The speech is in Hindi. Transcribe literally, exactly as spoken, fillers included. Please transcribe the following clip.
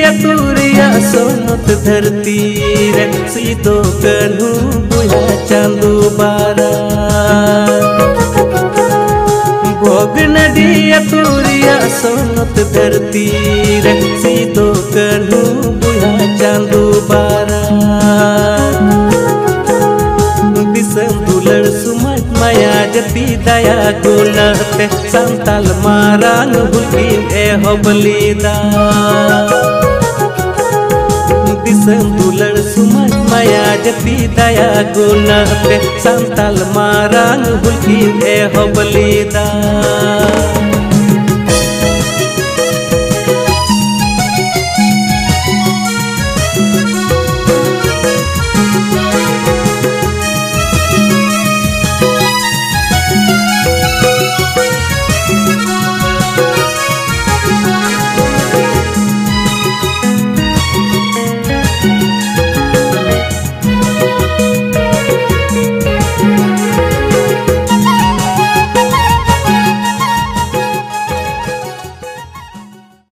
अतुरिया सोनत धरती रे सीधो कन्हू बुया चांदू बारा भोग नदी अतुरिया सोनत धरती रे सीधो कन्हू बुया चांदू बारा दिसम दुलर सुमत माया जती दया गुनाते संताल मारांग हुकिम ए होबलीदा दिसम दुलर सुमत माया जती दया गुनाते संताल मारांग हुकिम ए होबलीदा।